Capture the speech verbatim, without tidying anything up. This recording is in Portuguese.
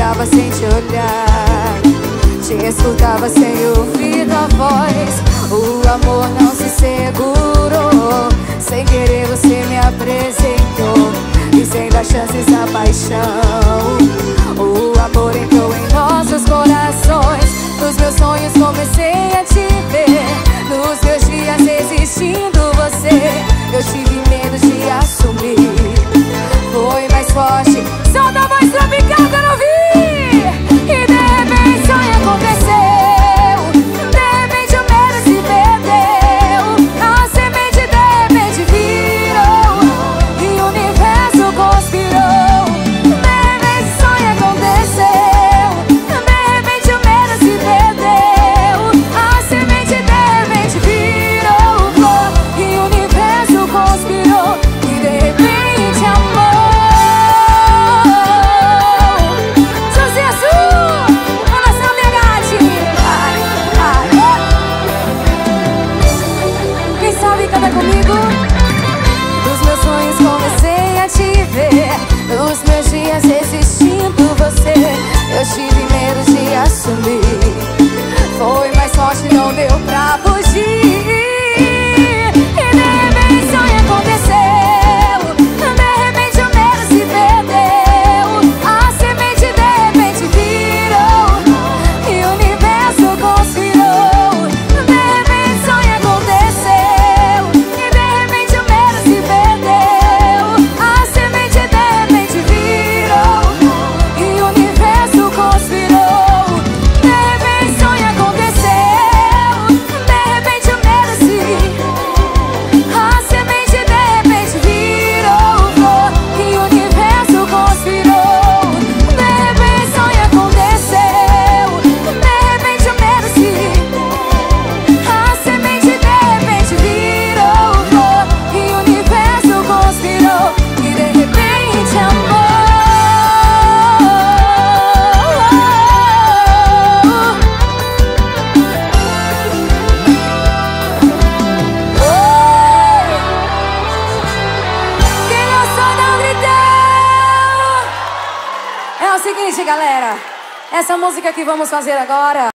olhava sem te olhar, te escutava sem ouvir tua voz. O amor não se segurou, sem querer você me apresentou, e sem dar chances à paixão. O amor entrou em nossos corações, nos meus sonhos comecei a te ver, nos meus dias existindo você, eu tive medo de assumir. Foi mais forte, solta a voz tropical que eu não vi. E de repente o sonho aconteceu, de repente o medo se perdeu, a semente de repente virou, e o universo conspirou. De repente o sonho aconteceu, de repente o medo se perdeu, a semente de repente virou flor, e o universo conspirou. E de repente amor. Comigo, dos meus sonhos comecei a te ver, nos meus dias existindo você, eu tive medo de assumir. Foi mais forte, não deu pra fugir. E de repente o sonho aconteceu, de repente o medo se perdeu, a semente de repente virou, e o universo conspirou. De repente o sonho aconteceu, é o seguinte, galera, essa música que vamos fazer agora